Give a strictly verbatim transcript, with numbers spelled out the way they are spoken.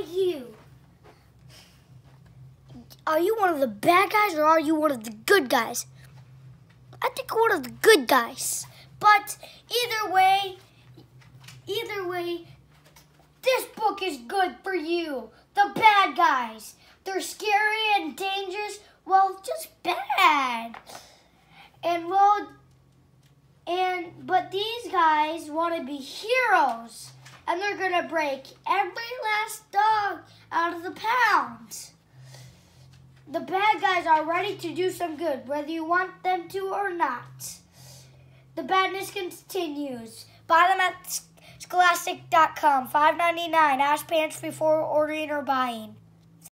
you? Are you one of the bad guys or are you one of the good guys? I think one of the good guys. But either way, either way, this book is good for you. The bad guys. They're scary and dangerous. Well, just bad. And well, and but these guys want to be heroes. And they're going to break every last dog out of the pound. The bad guys are ready to do some good, whether you want them to or not. The badness continues. Buy them at scholastic dot com. five ninety-nine. Ask parents before ordering or buying.